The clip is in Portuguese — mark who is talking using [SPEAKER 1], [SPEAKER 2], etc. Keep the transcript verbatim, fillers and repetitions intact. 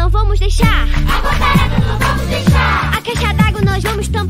[SPEAKER 1] não vamos deixar.
[SPEAKER 2] Água parada não vamos deixar.
[SPEAKER 1] A caixa d'água nós vamos tampar.